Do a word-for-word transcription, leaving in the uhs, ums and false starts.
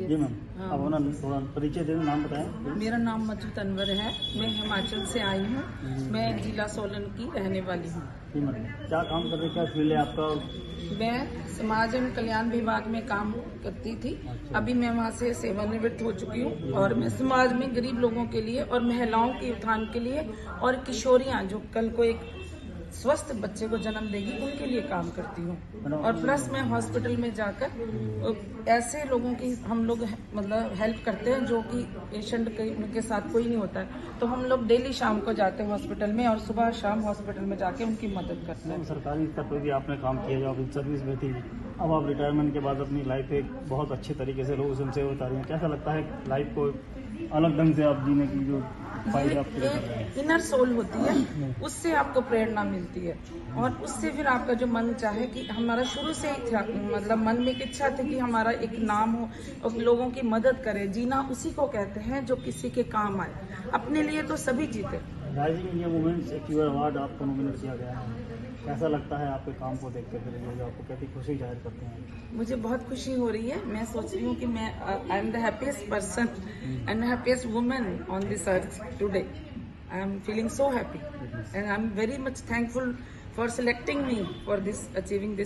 जी ma'am, हाँ। आप अपना थोड़ा परिचय देना, नाम बताएं। मेरा नाम मजू तनवर है। मैं हिमाचल से आई हूँ। मैं जिला सोलन की रहने वाली हूँ। जी मैम, क्या काम कर रहे हैं, क्या फील्ड है आपका? मैं समाज एवं कल्याण विभाग में काम करती थी। अच्छा। अभी मैं वहाँ से सेवानिवृत्त हो चुकी हूँ और मैं समाज में गरीब लोगों के लिए और महिलाओं के उत्थान के लिए और किशोरियाँ जो कल को एक स्वस्थ बच्चे को जन्म देगी उनके लिए काम करती हूँ। और प्लस मैं हॉस्पिटल में जाकर ऐसे लोगों की हम लोग मतलब हेल्प करते हैं जो कि पेशेंट के उनके साथ कोई नहीं होता है, तो हम लोग डेली शाम को जाते हैं हॉस्पिटल में और सुबह शाम हॉस्पिटल में जाके उनकी मदद करते हैं। सरकारी स्तर पर भी आपने काम किया, जो आप सर्विस में थी, अब आप रिटायरमेंट के बाद अपनी लाइफ एक बहुत अच्छे तरीके से लोगों से उतार रही हैं। कैसा लगता है लाइफ को अलग ढंग से आप जीने की जो फायदे आप पूरे कर रहे हैं? इनर सोल होती है, उससे आपको प्रेरणा मिलती है और उससे फिर आपका जो मन चाहे कि हमारा शुरू से ही था, मतलब मन में एक इच्छा थी कि हमारा एक नाम हो और लोगों की मदद करे। जीना उसी को कहते हैं जो किसी के काम आए। अपने लिए तो सभी जीते। Rising India women's achiever award आपको नॉमिनेट किया गया है, कैसा लगता है आपके काम को देखते हुए, जो आपको कैसी खुशी जाहिर करते हैं? मुझे बहुत खुशी हो रही है। मैं सोच रही हूँ कि मैं I am the happiest person and happiest women on this earth today. I am feeling so happy and I am very much thankful for selecting me for this achieving this